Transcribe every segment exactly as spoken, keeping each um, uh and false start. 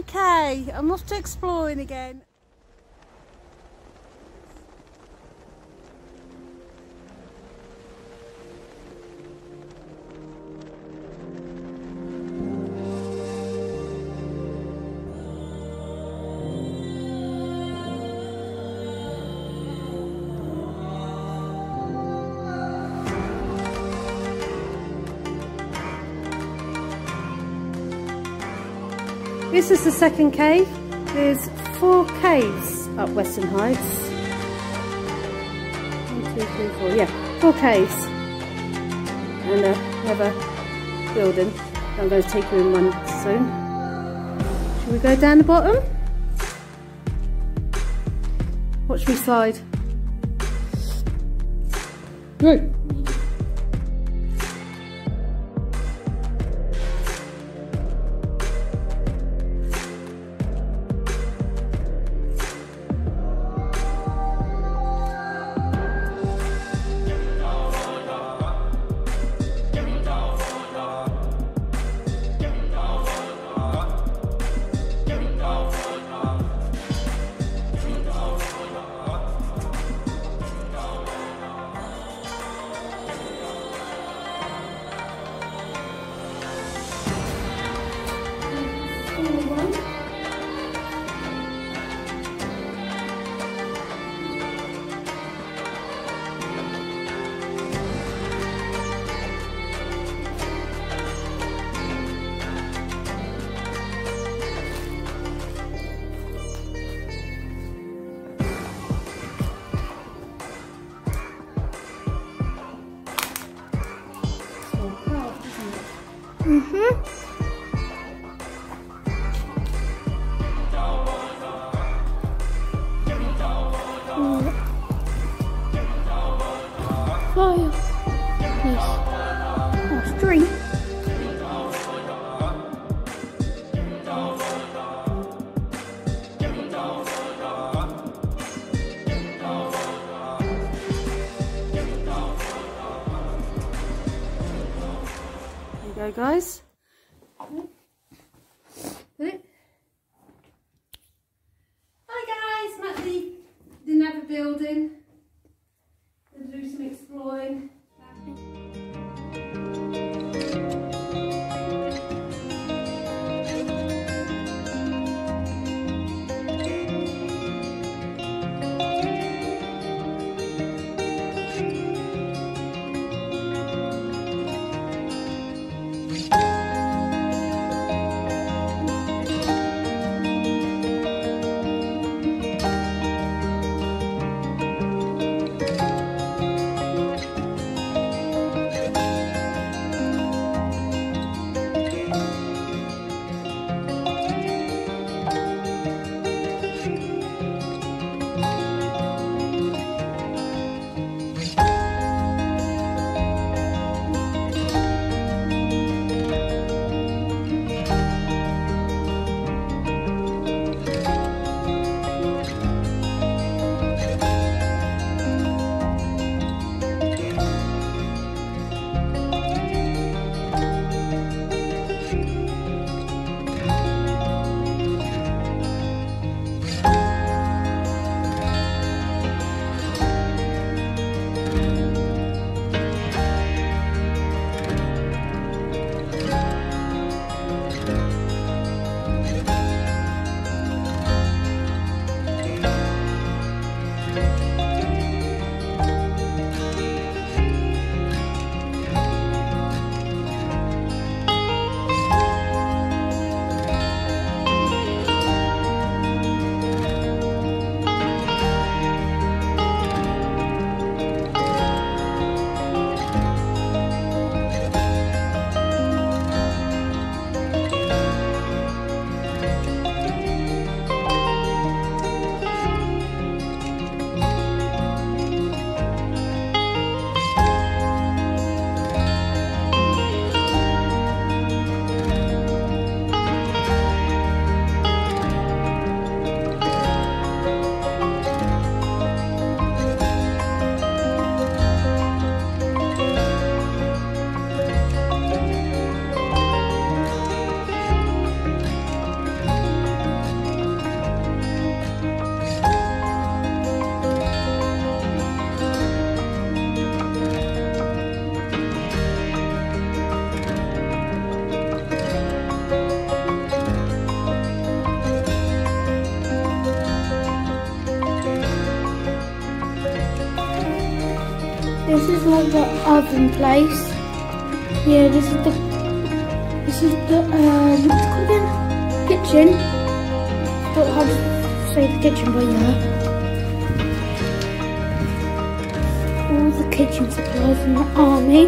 Okay, I'm off to exploring again. This is the second cave. There's four caves up Weston Heights. One, two, three, four. Yeah, four caves. And uh, another building. I'm going to take you in one soon. Should we go down the bottom? Watch me slide. Right. Mm-hmm. Fire. Yes. Oh, string. There you go, guys. Hi guys, Matty didn't have a building. Gonna do some exploring. This is like the oven place. Yeah, this is the this is the um what's it called again? Kitchen. Don't know how to say the kitchen, but yeah. All the kitchen supplies in the army.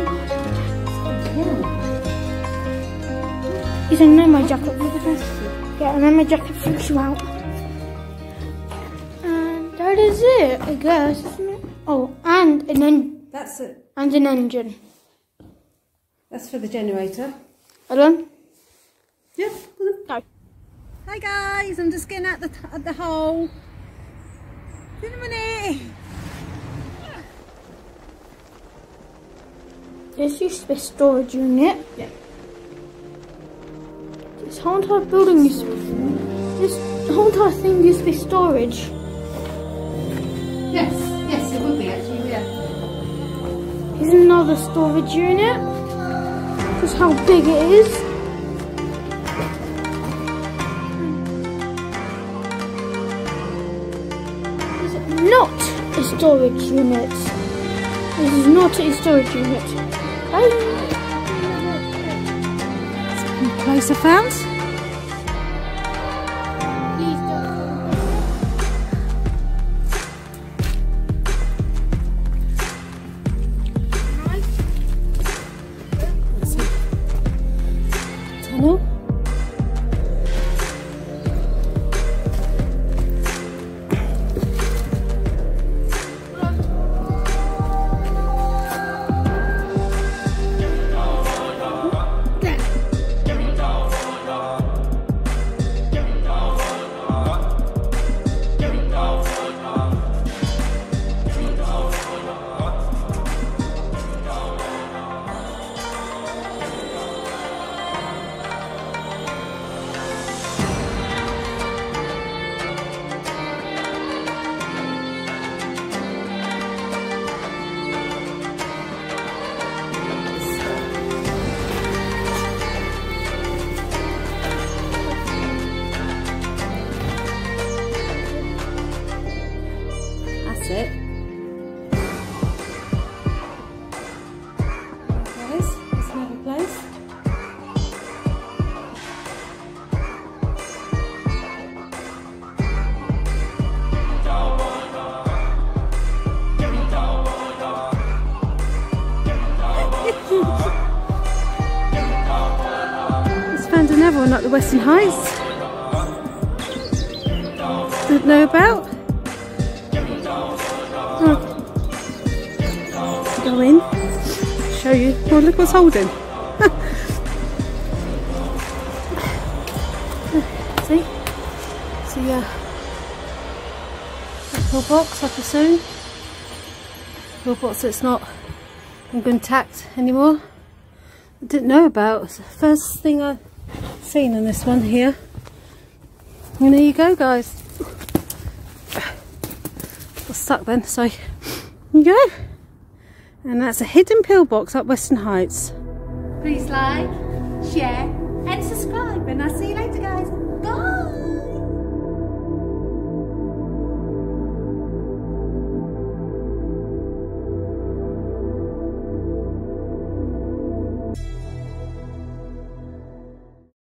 You don't know my jacket. Yeah, and then my jacket freaks you out. And that is it, I guess, isn't it? Oh, and an en That's it. And an engine. That's for the generator. Are done? Yeah. No. Hi guys, I'm just getting out the at the hole. In a minute. This used to be a storage unit. Yeah. This whole entire building used to be, this whole entire thing used to be storage. Yes, yes, it would be actually, yeah. Here's another storage unit. Just how big it is. This is not a storage unit. This is not a storage unit. Bye. Place I found. Tunnel. It. Guys, there's another place. Just found another one at the Western Heights. Didn't know about. Go in, show you. Oh, look what's holding. See? See, yeah. Little box, I presume. Little box that's not intact anymore. I didn't know about. It's the first thing I've seen on this one here. And there you go, guys. Got stuck then, so here you go. And that's a hidden pillbox up Western Heights. Please like, share and subscribe, and I'll see you later guys. Bye!